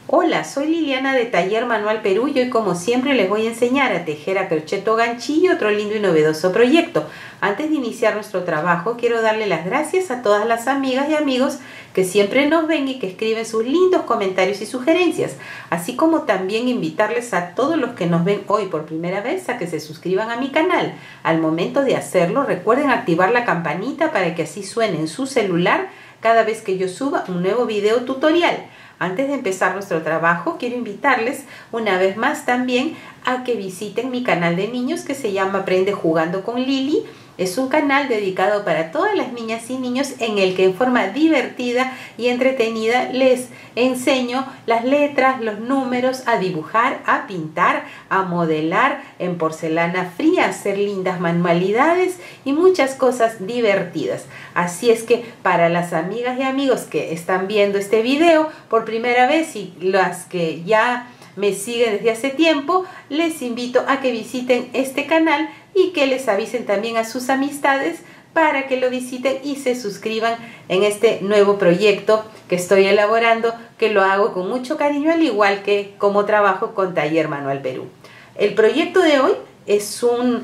Hola, soy Liliana de Taller Manual Perú y hoy como siempre les voy a enseñar a tejer a crochet o ganchillo, otro lindo y novedoso proyecto. Antes de iniciar nuestro trabajo quiero darle las gracias a todas las amigas y amigos que siempre nos ven y que escriben sus lindos comentarios y sugerencias, así como también invitarles a todos los que nos ven hoy por primera vez a que se suscriban a mi canal. Al momento de hacerlo recuerden activar la campanita para que así suene en su celular cada vez que yo suba un nuevo video tutorial. Antes de empezar nuestro trabajo, quiero invitarles una vez más también a que visiten mi canal de niños que se llama Aprende Jugando con Lili. Es un canal dedicado para todas las niñas y niños en el que en forma divertida y entretenida les enseño las letras, los números, a dibujar, a pintar, a modelar en porcelana fría, a hacer lindas manualidades y muchas cosas divertidas. Así es que para las amigas y amigos que están viendo este video por primera vez y las que ya me siguen desde hace tiempo, les invito a que visiten este canal y que les avisen también a sus amistades para que lo visiten y se suscriban en este nuevo proyecto que estoy elaborando, que lo hago con mucho cariño, al igual que como trabajo con Taller Manual Perú. El proyecto de hoy es un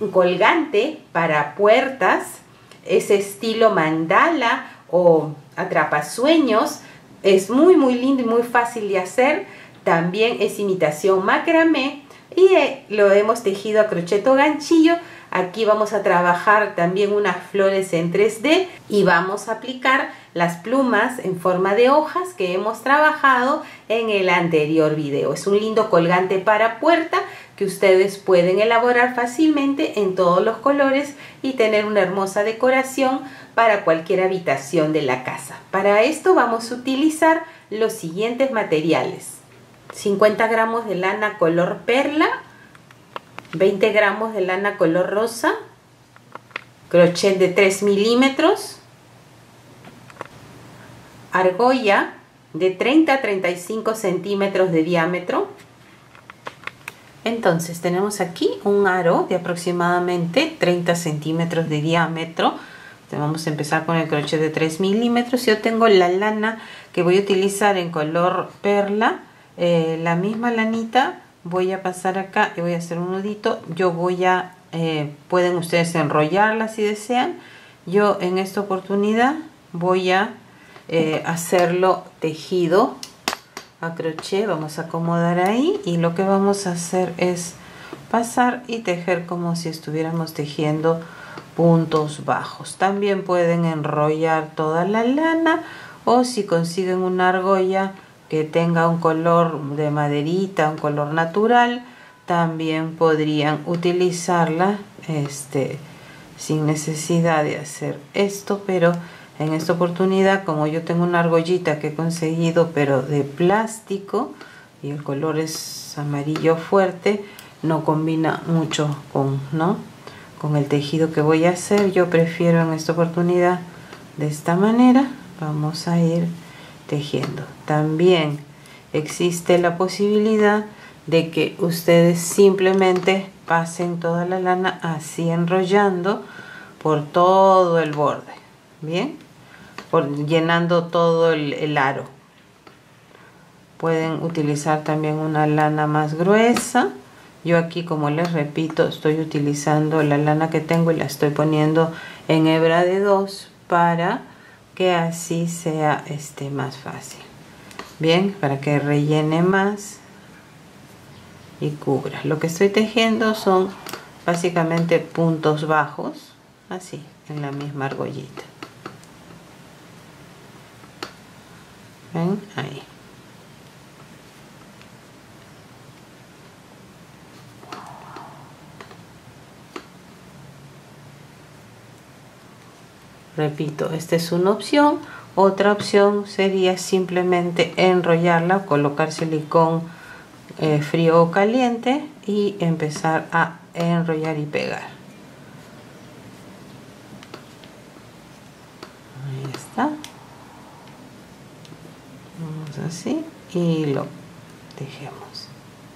colgante para puertas, es estilo mandala o atrapasueños. Es muy lindo y muy fácil de hacer. También es imitación macramé y lo hemos tejido a crochet o ganchillo. Aquí vamos a trabajar también unas flores en 3D y vamos a aplicar las plumas en forma de hojas que hemos trabajado en el anterior video. Es un lindo colgante para puerta que ustedes pueden elaborar fácilmente en todos los colores y tener una hermosa decoración para cualquier habitación de la casa. Para esto vamos a utilizar los siguientes materiales: 50 gramos de lana color perla, 20 gramos de lana color rosa, crochet de 3 milímetros, argolla de 30 a 35 centímetros de diámetro. Entonces tenemos aquí un aro de aproximadamente 30 centímetros de diámetro. Vamos a empezar con el crochet de 3 milímetros. Yo tengo la lana que voy a utilizar en color perla. La misma lanita voy a pasar acá y voy a hacer un nudito. Yo voy a pueden ustedes enrollarla si desean. Yo en esta oportunidad voy a hacerlo tejido a crochet. Vamos a acomodar ahí y lo que vamos a hacer es pasar y tejer como si estuviéramos tejiendo puntos bajos. También pueden enrollar toda la lana, o si consiguen una argolla que tenga un color de maderita, un color natural, también podrían utilizarla sin necesidad de hacer esto. Pero en esta oportunidad, como yo tengo una argollita que he conseguido pero de plástico y el color es amarillo fuerte, no combina mucho con el tejido que voy a hacer. Yo prefiero en esta oportunidad de esta manera. Vamos a ir tejiendo. También existe la posibilidad de que ustedes simplemente pasen toda la lana así enrollando por todo el borde, bien, llenando todo el aro. Pueden utilizar también una lana más gruesa. Yo aquí, como les repito, estoy utilizando la lana que tengo y la estoy poniendo en hebra de 2 para que así sea más fácil. Bien, para que rellene más y cubra. Lo que estoy tejiendo son básicamente puntos bajos, así, en la misma argollita. ¿Ven? Ahí. Repito, esta es una opción. Otra opción sería simplemente enrollarla, colocar silicón frío o caliente y empezar a enrollar y pegar. Ahí está. Vamos así y lo tejemos.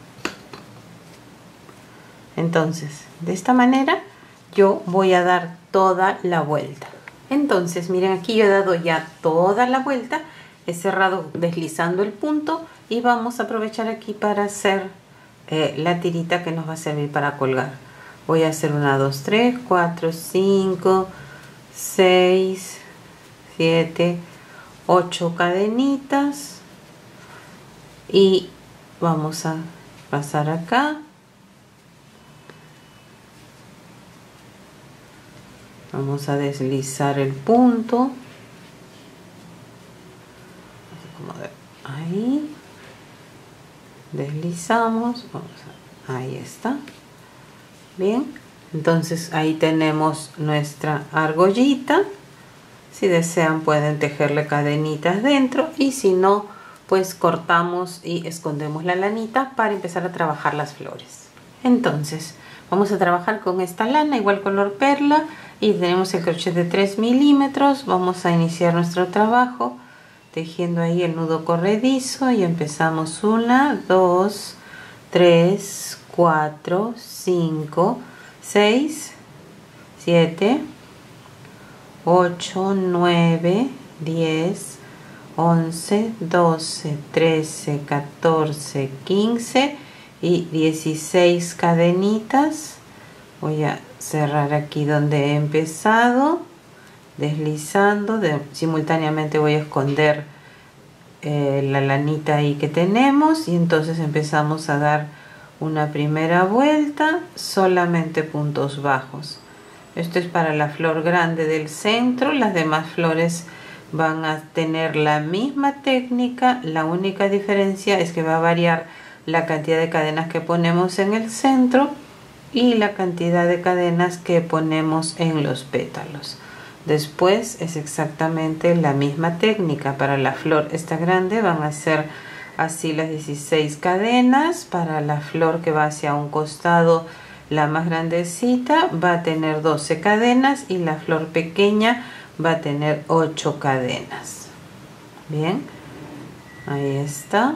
Entonces, de esta manera yo voy a dar toda la vuelta. Entonces, miren, aquí yo he dado ya toda la vuelta, he cerrado deslizando el punto y vamos a aprovechar aquí para hacer la tirita que nos va a servir para colgar. Voy a hacer 1, 2, 3, 4, 5, 6, 7, 8 cadenitas y vamos a pasar acá. Vamos a deslizar el punto. Ahí. Deslizamos. Ahí está. Bien. Entonces ahí tenemos nuestra argollita. Si desean pueden tejerle cadenitas dentro. Y si no, pues cortamos y escondemos la lanita para empezar a trabajar las flores. Entonces vamos a trabajar con esta lana igual color perla. Y tenemos el crochet de 3 milímetros. Vamos a iniciar nuestro trabajo tejiendo ahí el nudo corredizo y empezamos 1, 2, 3, 4, 5, 6, 7, 8, 9, 10, 11, 12, 13, 14, 15 y 16 cadenitas. Voy a cerrar aquí donde he empezado, deslizando, simultáneamente voy a esconder la lanita ahí que tenemos y entonces empezamos a dar una primera vuelta, solamente puntos bajos. Esto es para la flor grande del centro. Las demás flores van a tener la misma técnica, la única diferencia es que va a variar la cantidad de cadenas que ponemos en el centro y la cantidad de cadenas que ponemos en los pétalos. Después es exactamente la misma técnica. Para la flor esta grande van a ser así las 16 cadenas. Para la flor que va hacia un costado, la más grandecita, va a tener 12 cadenas y la flor pequeña va a tener 8 cadenas. Bien, ahí está.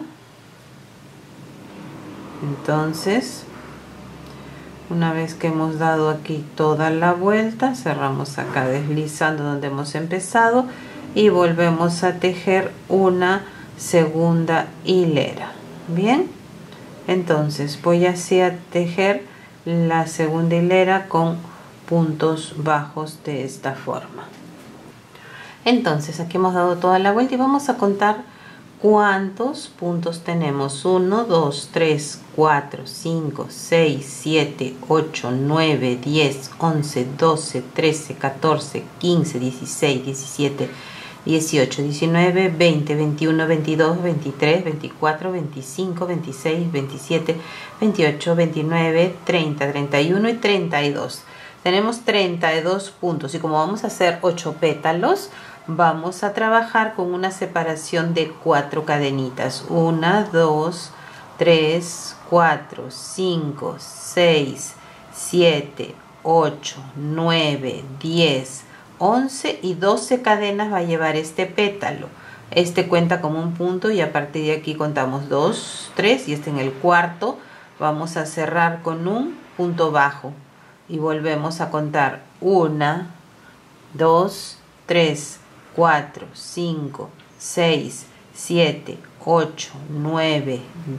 Entonces, una vez que hemos dado aquí toda la vuelta, cerramos acá deslizando donde hemos empezado y volvemos a tejer una segunda hilera. Bien, entonces voy así a tejer la segunda hilera con puntos bajos de esta forma. Entonces aquí hemos dado toda la vuelta y vamos a contar ¿cuántos puntos tenemos? 1, 2, 3, 4, 5, 6, 7, 8, 9, 10, 11, 12, 13, 14, 15, 16, 17, 18, 19, 20, 21, 22, 23, 24, 25, 26, 27, 28, 29, 30, 31 y 32. Tenemos 32 puntos y como vamos a hacer 8 pétalos, vamos a trabajar con una separación de 4 cadenitas. 1, 2, 3, 4, 5, 6, 7, 8, 9, 10, 11 y 12 cadenas va a llevar este pétalo. Este cuenta como un punto y a partir de aquí contamos 2, 3 y este en el cuarto. Vamos a cerrar con un punto bajo y volvemos a contar 1, 2, 3, 4, 5, 6, 7, 8, 9,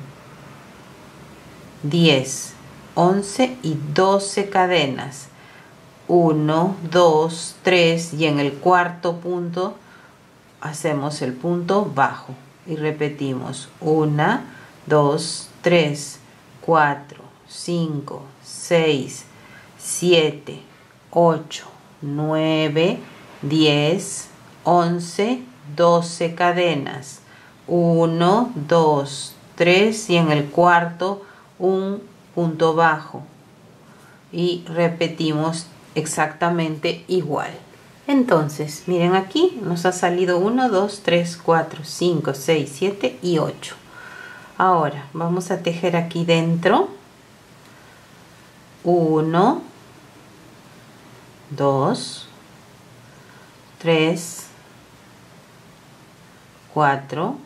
10, 11 y 12 cadenas. 1, 2, 3 y en el cuarto punto hacemos el punto bajo y repetimos 1, 2, 3, 4, 5, 6, 7, 8, 9, 10, 11, 12 cadenas. 1, 2, 3 y en el cuarto un punto bajo y repetimos exactamente igual. Entonces miren, aquí nos ha salido 1, 2, 3, 4, 5, 6, 7 y 8. Ahora vamos a tejer aquí dentro 1, 2, 3, 4,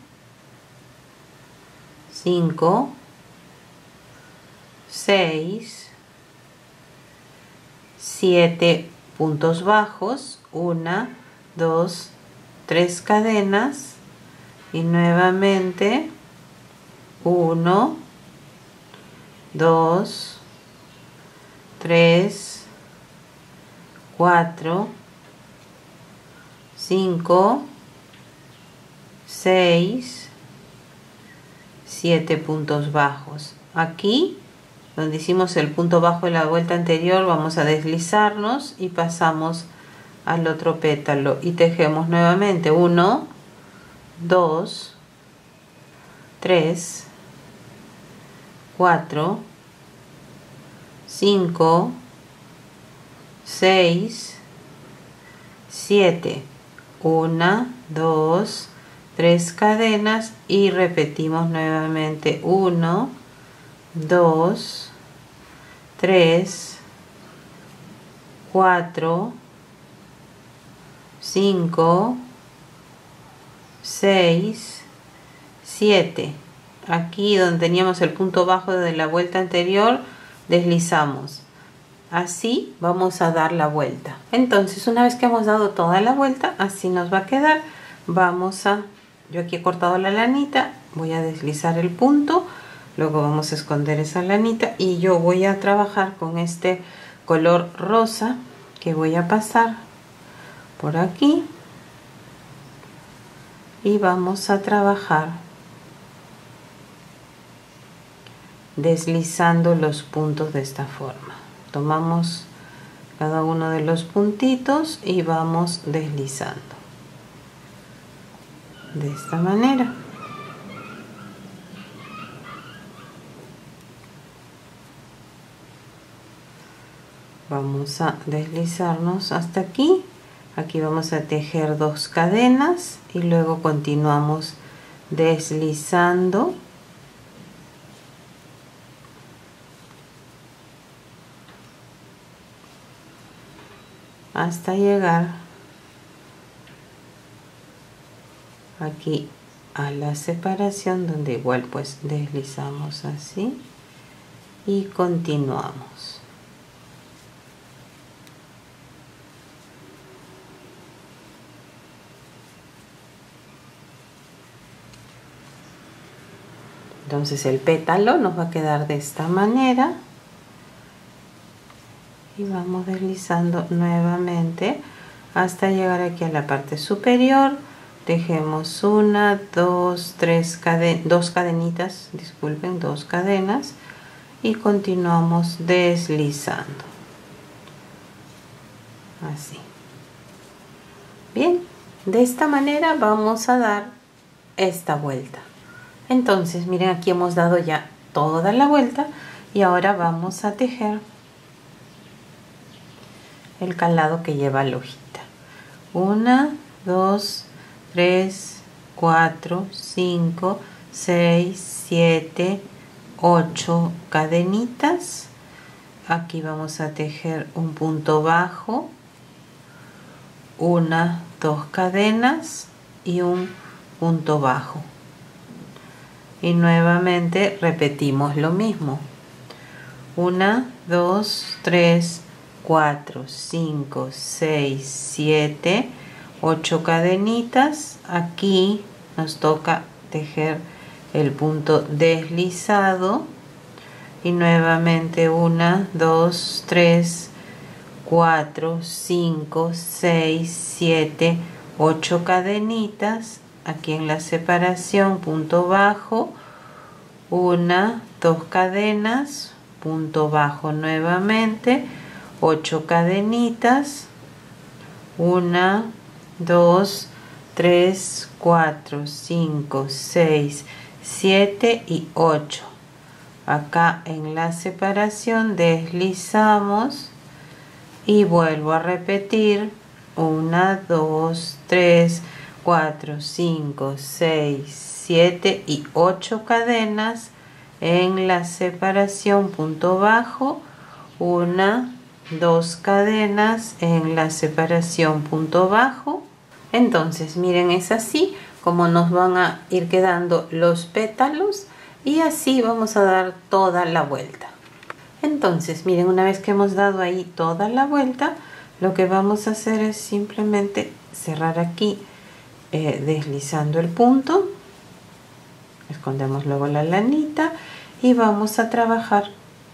5, 6, 7 puntos bajos, 1, 2, 3 cadenas y nuevamente 1, 2, 3, 4, 5, 6, 7 puntos bajos. Aquí donde hicimos el punto bajo de la vuelta anterior vamos a deslizarnos y pasamos al otro pétalo y tejemos nuevamente 1, 2, 3, 4, 5, 6, 7, 1, 2, 3 cadenas y repetimos nuevamente 1, 2, 3, 4, 5, 6, 7. Aquí donde teníamos el punto bajo de la vuelta anterior, deslizamos. Así vamos a dar la vuelta. Entonces, una vez que hemos dado toda la vuelta, así nos va a quedar. Yo aquí he cortado la lanita, voy a deslizar el punto, luego vamos a esconder esa lanita y yo voy a trabajar con este color rosa que voy a pasar por aquí y vamos a trabajar deslizando los puntos de esta forma. Tomamos cada uno de los puntitos y vamos deslizando de esta manera. Vamos a deslizarnos hasta aquí. Aquí vamos a tejer 2 cadenas y luego continuamos deslizando hasta llegar aquí a la separación, donde igual pues deslizamos así y continuamos. Entonces el pétalo nos va a quedar de esta manera y vamos deslizando nuevamente hasta llegar aquí a la parte superior. Tejemos 1, 2, 3 2 cadenitas, disculpen, 2 cadenas y continuamos deslizando así. Bien, de esta manera vamos a dar esta vuelta. Entonces miren, aquí hemos dado ya toda la vuelta y ahora vamos a tejer el calado que lleva la hojita. 1, 2, 3, 4, 5, 6, 7, 8 cadenitas. Aquí vamos a tejer un punto bajo, 1, 2 cadenas y un punto bajo. Y nuevamente repetimos lo mismo. 1, 2, 3, 4, 5, 6, 7, 8 cadenitas. Aquí nos toca tejer el punto deslizado y nuevamente 1, 2, 3, 4, 5, 6, 7, 8 cadenitas. Aquí en la separación, punto bajo, 1, 2 cadenas, punto bajo nuevamente, 8 cadenitas, 1, 2, 3, 4, 5, 6, 7 y 8. Acá en la separación deslizamos y vuelvo a repetir 1, 2, 3, 4, 5, 6, 7 y 8 cadenas en la separación, punto bajo, 1, 2 cadenas en la separación, punto bajo. Entonces miren, es así como nos van a ir quedando los pétalos y así vamos a dar toda la vuelta. Entonces miren, una vez que hemos dado ahí toda la vuelta, lo que vamos a hacer es simplemente cerrar aquí deslizando el punto Escondemos luego la lanita y vamos a trabajar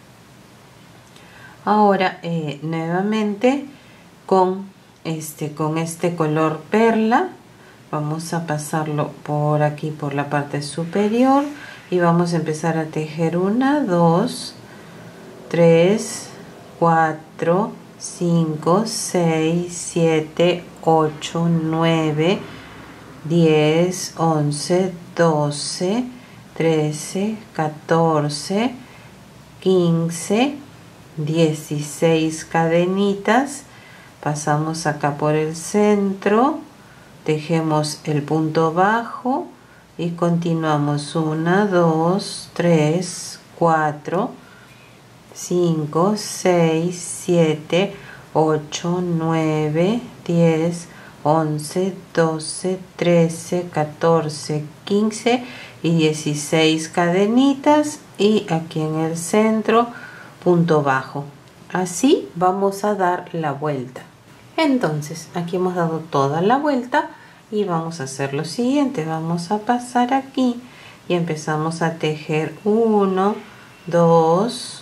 ahora nuevamente con este color perla. Vamos a pasarlo por aquí, por la parte superior, y vamos a empezar a tejer 1, 2, 3, 4, 5, 6, 7, 8, 9, 10, 11, 12, 13, 14, 15, 16 cadenitas. Pasamos acá por el centro, tejemos el punto bajo y continuamos 1, 2, 3, 4, 5, 6, 7, 8, 9, 10, 11, 12, 13, 14, 15 y 16 cadenitas, y aquí en el centro punto bajo. Así vamos a dar la vuelta. Entonces aquí hemos dado toda la vuelta y vamos a hacer lo siguiente. Vamos a pasar aquí y empezamos a tejer 1, 2,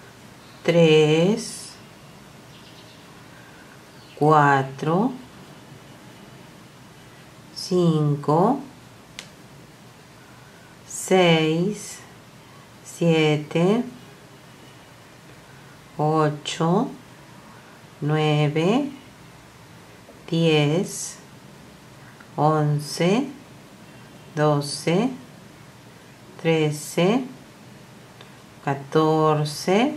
3, 4, 5, 6, 7, 8, 9, 10, 11, 12, 13, 14,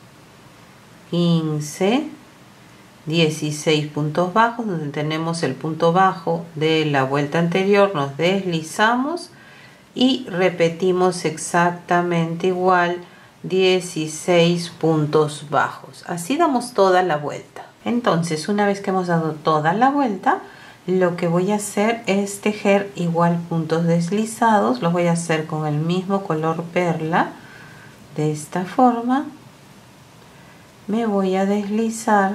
15, 16 puntos bajos. Donde tenemos el punto bajo de la vuelta anterior, nos deslizamos y repetimos exactamente igual 16 puntos bajos. Así damos toda la vuelta. Entonces, una vez que hemos dado toda la vuelta, lo que voy a hacer es tejer igual puntos deslizados. Los voy a hacer con el mismo color perla. De esta forma me voy a deslizar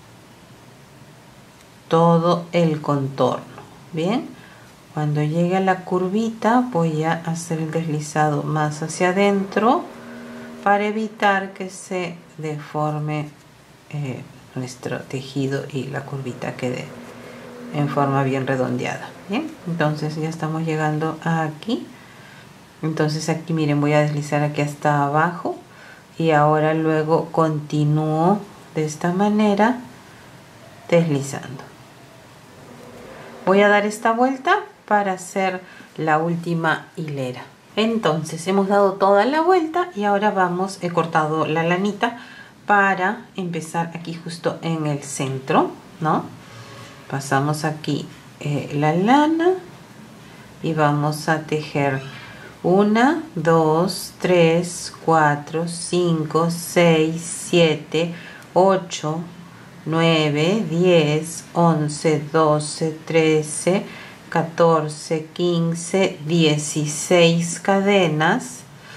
todo el contorno. Bien, cuando llegue a la curvita voy a hacer el deslizado más hacia adentro para evitar que se deforme nuestro tejido y la curvita quede en forma bien redondeada. Bien, entonces ya estamos llegando aquí. Entonces aquí miren, voy a deslizar aquí hasta abajo y ahora luego continúo de esta manera deslizando. Voy a dar esta vuelta para hacer la última hilera. Entonces hemos dado toda la vuelta y ahora vamos, he cortado la lanita para empezar aquí justo en el centro, ¿no? Pasamos aquí la lana y vamos a tejer 1, 2, 3, 4, 5, 6, 7, 8, 9, 10, 11, 12, 13, 14, 15, 16 cadenas,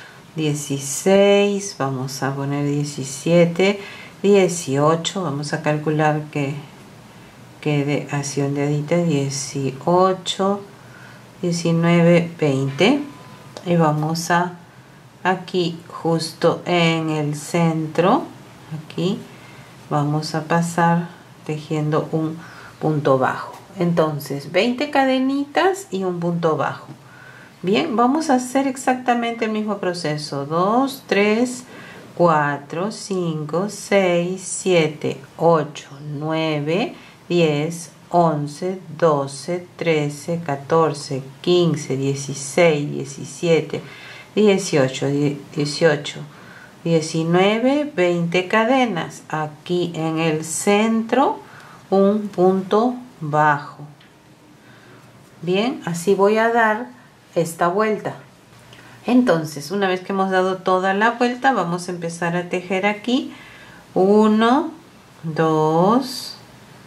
16, vamos a poner 17, 18, vamos a calcular que quede así ondeadita, 18, 19, 20, y vamos a aquí justo en el centro, aquí vamos a pasar tejiendo un punto bajo. Entonces 20 cadenitas y un punto bajo. Bien, vamos a hacer exactamente el mismo proceso. 2, 3, 4, 5, 6, 7, 8, 9, 10, 11, 12, 13, 14, 15, 16, 17, 18, 18, 19, 20 cadenas. Aquí en el centro un punto bajo. Bien, así voy a dar esta vuelta. Entonces, una vez que hemos dado toda la vuelta, vamos a empezar a tejer aquí 1, 2,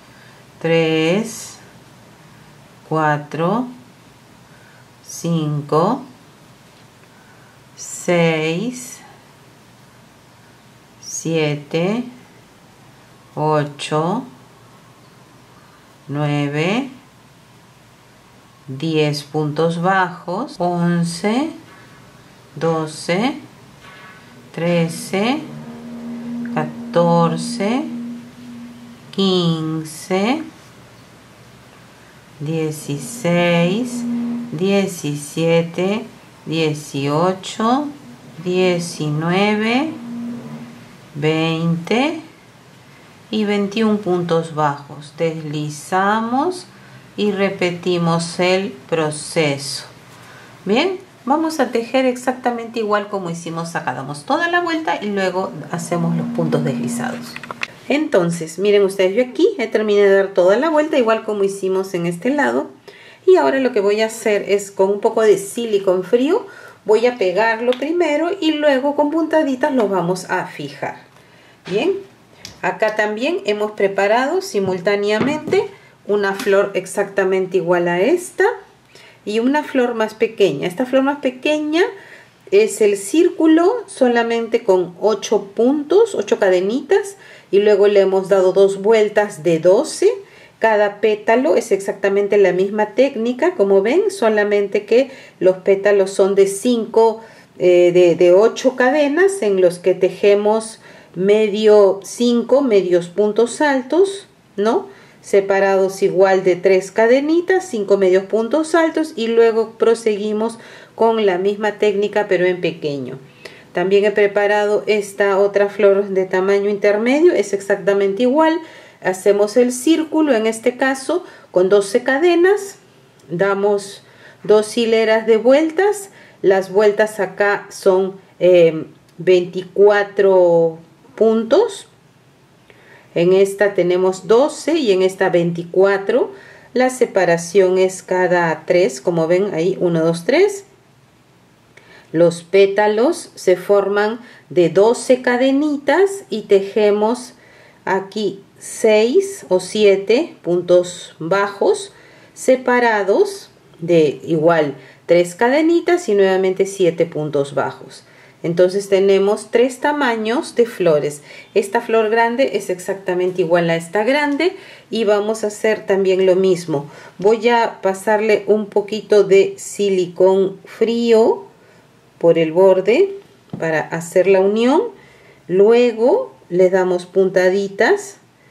3, 4, 5, 6, 7, 8, 9, 10 puntos bajos, 11, 12, 13, 14, 15, 16, 17, 18, 19, 20 y 21 puntos bajos. Deslizamos y repetimos el proceso. Bien, vamos a tejer exactamente igual como hicimos acá. Damos toda la vuelta y luego hacemos los puntos deslizados. Entonces, miren ustedes, yo aquí terminé de dar toda la vuelta igual como hicimos en este lado. Y ahora lo que voy a hacer es con un poco de silicón frío, voy a pegarlo primero y luego con puntaditas lo vamos a fijar. Bien, acá también hemos preparado simultáneamente una flor exactamente igual a esta y una flor más pequeña. Esta flor más pequeña es el círculo solamente con 8 puntos, 8 cadenitas, y luego le hemos dado 2 vueltas de 12. Cada pétalo es exactamente la misma técnica, como ven, solamente que los pétalos son de 8 cadenas en los que tejemos 5 medios puntos altos, ¿no? Separados igual de 3 cadenitas, 5 medios puntos altos, y luego proseguimos con la misma técnica pero en pequeño. También he preparado esta otra flor de tamaño intermedio, es exactamente igual. Hacemos el círculo, en este caso con 12 cadenas, damos 2 hileras de vueltas. Las vueltas acá son 24 puntos. En esta tenemos 12 y en esta 24. La separación es cada 3, como ven ahí, 1, 2, 3. Los pétalos se forman de 12 cadenitas y tejemos aquí 6 o 7 puntos bajos separados de igual 3 cadenitas y nuevamente 7 puntos bajos. Entonces tenemos 3 tamaños de flores. Esta flor grande es exactamente igual a esta grande y vamos a hacer también lo mismo. Voy a pasarle un poquito de silicón frío por el borde para hacer la unión. Luego le damos puntaditas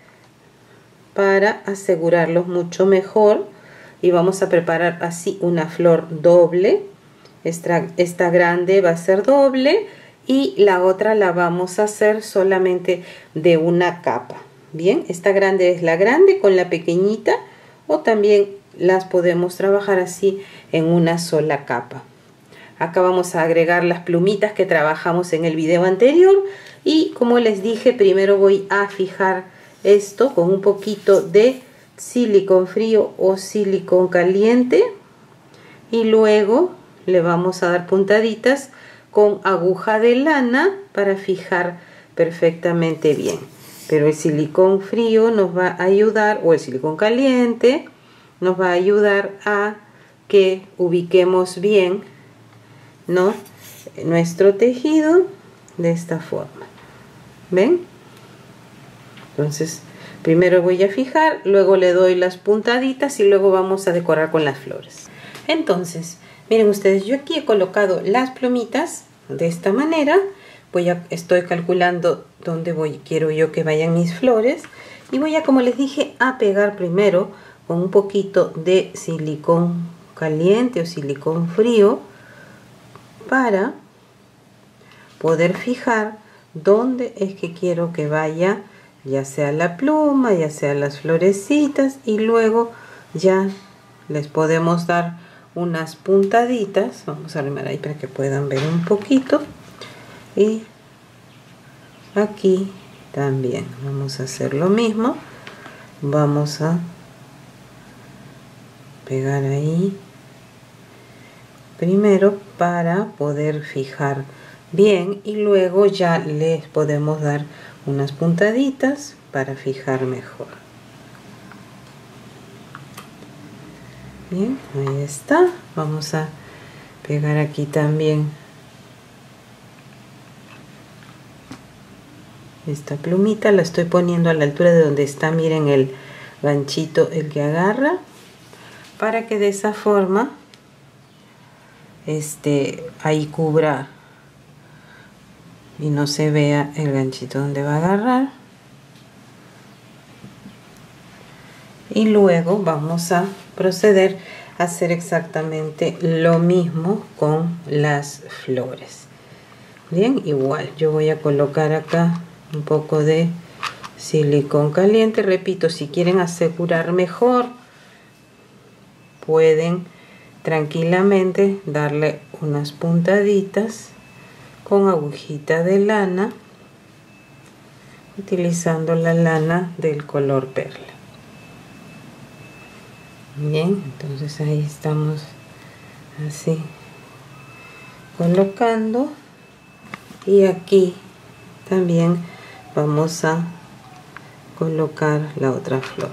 para asegurarlos mucho mejor y vamos a preparar así una flor doble. Esta grande va a ser doble y la otra la vamos a hacer solamente de una capa. Bien, esta grande es la grande con la pequeñita, o también las podemos trabajar así en una sola capa. Acá vamos a agregar las plumitas que trabajamos en el video anterior y, como les dije, primero voy a fijar esto con un poquito de silicón frío o silicón caliente y luego le vamos a dar puntaditas con aguja de lana para fijar perfectamente bien. Pero el silicón frío nos va a ayudar, o el silicón caliente nos va a ayudar a que ubiquemos bien, ¿no?, nuestro tejido de esta forma. ¿Ven? Entonces primero voy a fijar, luego le doy las puntaditas y luego vamos a decorar con las flores. Entonces miren ustedes, yo aquí he colocado las plumitas de esta manera. Estoy calculando dónde quiero yo que vayan mis flores, y voy a, como les dije, a pegar primero con un poquito de silicón caliente o silicón frío para poder fijar dónde es que quiero que vaya, ya sea la pluma, ya sea las florecitas, y luego ya les podemos dar unas puntaditas. Vamos a arrimar ahí para que puedan ver un poquito, y aquí también vamos a hacer lo mismo. Vamos a pegar ahí primero para poder fijar bien, y luego ya les podemos dar unas puntaditas para fijar mejor. Bien, ahí está. Vamos a pegar aquí también esta plumita. La estoy poniendo a la altura de donde está, miren, el ganchito, el que agarra, para que de esa forma ahí cubra y no se vea el ganchito donde va a agarrar. Y luego vamos a proceder a hacer exactamente lo mismo con las flores. Bien, igual yo voy a colocar acá un poco de silicón caliente. Repito, si quieren asegurar mejor, pueden tranquilamente darle unas puntaditas con agujita de lana, utilizando la lana del color perla. Bien, entonces ahí estamos así colocando, y aquí también vamos a colocar la otra flor.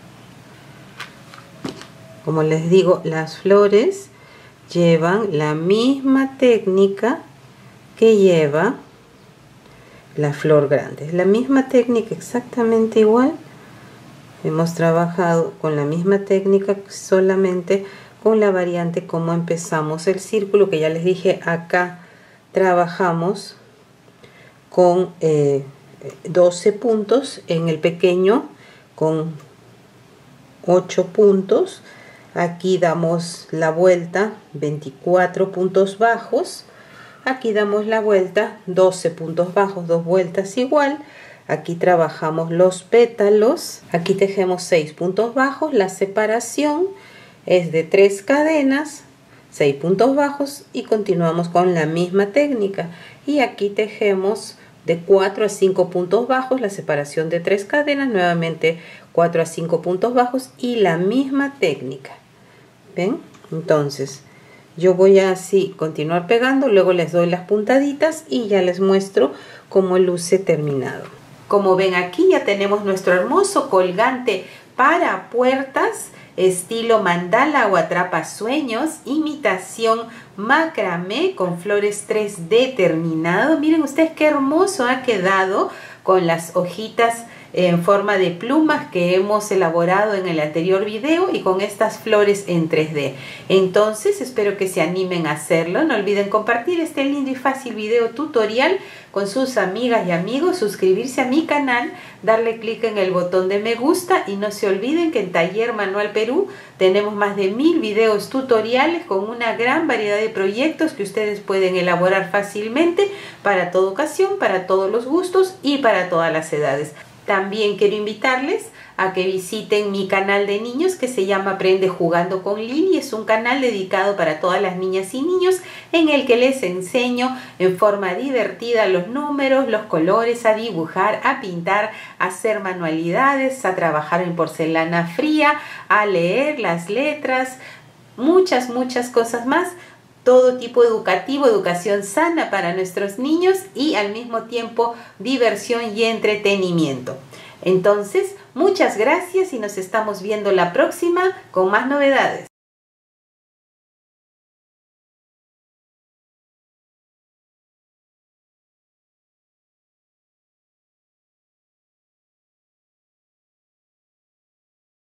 Como les digo, las flores llevan la misma técnica que lleva la flor grande. Es la misma técnica, exactamente igual. Hemos trabajado con la misma técnica, solamente con la variante como empezamos el círculo, que ya les dije, acá trabajamos con 12 puntos, en el pequeño con 8 puntos. Aquí damos la vuelta, 24 puntos bajos. Aquí damos la vuelta, 12 puntos bajos, 2 vueltas igual. Aquí trabajamos los pétalos. Aquí tejemos 6 puntos bajos. La separación es de 3 cadenas, 6 puntos bajos, y continuamos con la misma técnica. Y aquí tejemos de 4 a 5 puntos bajos, la separación de 3 cadenas, nuevamente 4 a 5 puntos bajos y la misma técnica. ¿Ven? Entonces yo voy a así continuar pegando, luego les doy las puntaditas y ya les muestro cómo luce terminado. Como ven, aquí ya tenemos nuestro hermoso colgante para puertas, estilo mandala o atrapasueños, imitación macramé con flores 3D terminado. Miren ustedes qué hermoso ha quedado con las hojitas en forma de plumas que hemos elaborado en el anterior video, y con estas flores en 3D. Entonces espero que se animen a hacerlo. No olviden compartir este lindo y fácil video tutorial con sus amigas y amigos, suscribirse a mi canal, darle clic en el botón de me gusta, y no se olviden que en Taller Manual Perú tenemos más de 1000 videos tutoriales con una gran variedad de proyectos que ustedes pueden elaborar fácilmente para toda ocasión, para todos los gustos y para todas las edades. También quiero invitarles a que visiten mi canal de niños que se llama Aprende Jugando con Lili. Es un canal dedicado para todas las niñas y niños, en el que les enseño en forma divertida los números, los colores, a dibujar, a pintar, a hacer manualidades, a trabajar en porcelana fría, a leer las letras, muchas cosas más. Todo tipo educativo, educación sana para nuestros niños, y al mismo tiempo diversión y entretenimiento. Entonces, muchas gracias y nos estamos viendo la próxima con más novedades.